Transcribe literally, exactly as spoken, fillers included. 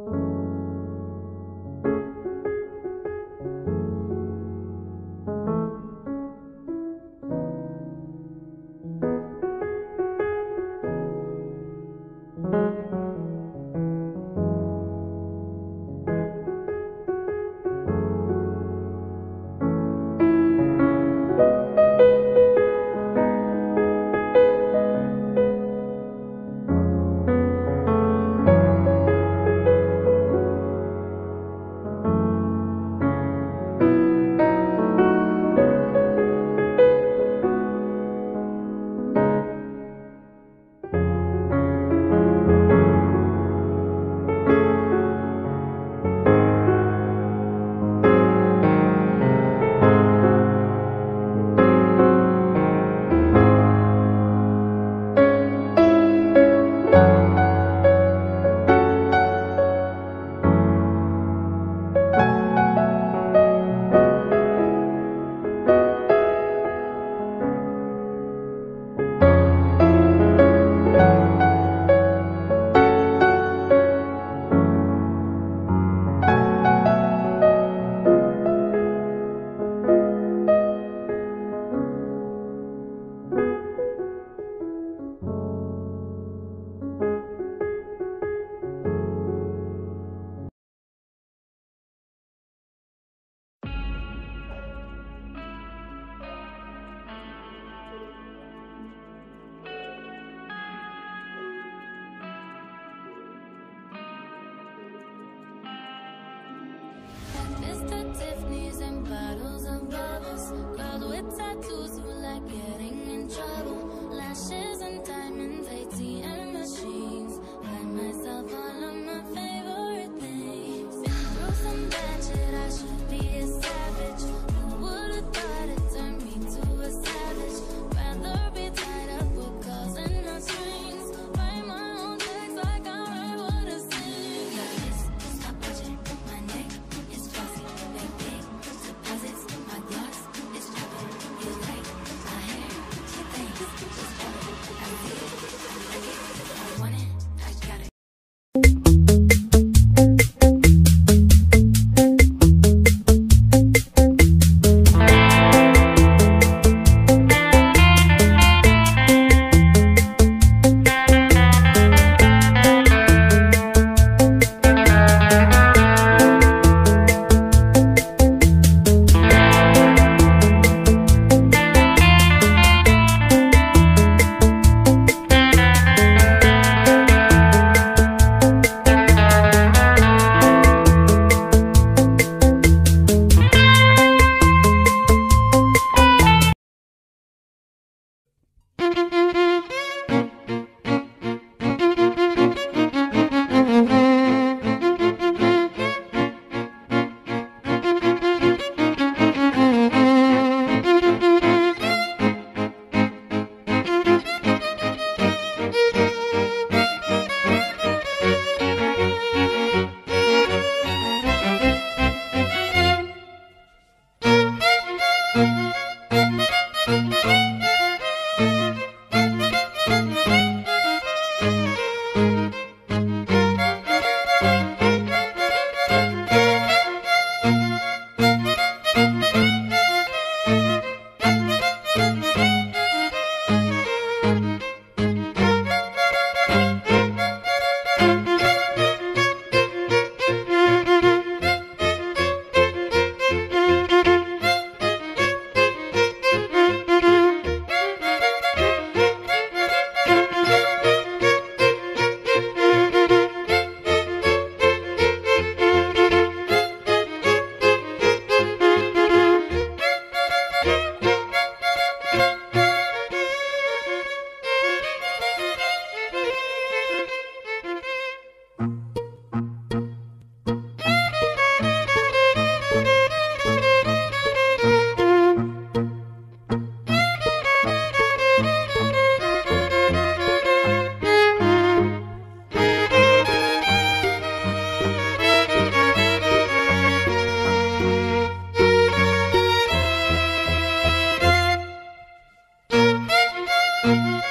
Mister Tiffany's and bottles of bubbles. Girls with tattoos who like getting in trouble. Lashes and diamonds, A T M machines. Buy myself all of my favorite things. Been through some bad shit, I should be a savage. Who would've thought it turned me to a savage? Rather be tied up with calls and not strings. Write my own text like I write what I sing. Got this, stop watching my neck. It's flossy, make big deposits. My gloss is dropping. You like my hair? She thinks just want it. I see it, I like it. I want it, I got it. Thank you.